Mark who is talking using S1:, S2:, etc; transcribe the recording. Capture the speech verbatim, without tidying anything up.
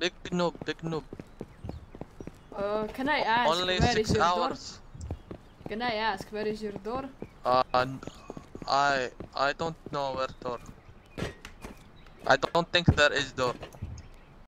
S1: big noob, big noob.
S2: Uh, can I ask
S1: Only
S2: where
S1: six
S2: is your
S1: hours.
S2: door? Can I ask where is your door?
S1: Uh, I I don't know where door. I don't think there is door.